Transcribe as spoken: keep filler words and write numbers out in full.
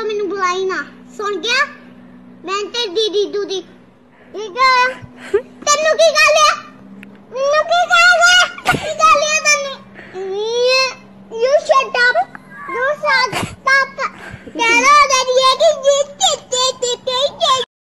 ਤੋਂ ਮੈਨੂੰ ਬੁਲਾਈ ਨਾ ਸੁਣ ਗਿਆ ਮੈਂ ਤੇ ਦੀਦੀ ਦੂਦੀ ਠੀਕ ਹੈ ਤੈਨੂੰ ਕੀ ਗੱਲ ਹੈ ਮੈਨੂੰ ਕੀ ਗੱਲ ਹੈ ਕੀ ਗੱਲ ਹੈ ਤੈਨੂੰ you shut up you shut up